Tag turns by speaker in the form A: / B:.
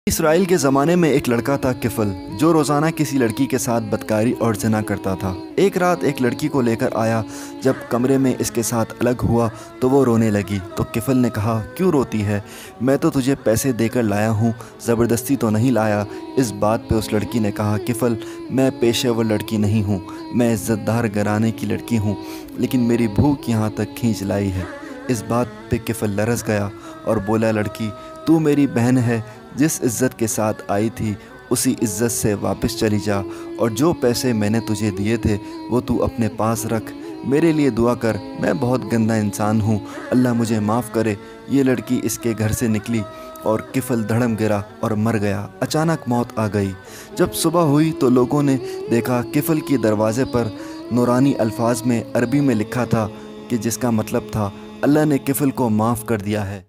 A: اسرائیل کے زمانے میں ایک لڑکا تھا کفل، جو روزانہ کسی لڑکی کے ساتھ بدکاری اور زنا کرتا تھا۔ ایک رات ایک لڑکی کو لے کر آیا۔ جب کمرے میں اس کے ساتھ الگ ہوا تو وہ رونے لگی، تو کفل نے کہا، کیوں روتی ہے؟ میں تو تجھے پیسے دے کر لایا ہوں، زبردستی تو نہیں لایا۔ اس بات پہ اس لڑکی نے کہا، کفل، میں پیشہ ور لڑکی نہیں ہوں، میں عزت دار گھرانے کی لڑکی ہوں، لیکن میری بھوک یہاں تک کھینچ لائی ہے۔ اس بات پہ کفل لرز گیا اور بولا، لڑکی، تو میری بہن ہے، جس عزت کے ساتھ آئی تھی اسی عزت سے واپس چلی جا، اور جو پیسے میں نے تجھے دیے تھے وہ تو اپنے پاس رکھ۔ میرے لیے دعا کر، میں بہت گندا انسان ہوں، اللہ مجھے معاف کرے۔ یہ لڑکی اس کے گھر سے نکلی اور کفل دھڑم گرا اور مر گیا۔ اچانک موت آ گئی۔ جب صبح ہوئی تو لوگوں نے دیکھا کفل کی دروازے پر نورانی الفاظ میں عربی میں لکھا تھا، کہ جس کا مطلب تھا، اللہ نے کفل کو معاف کر دیا ہے۔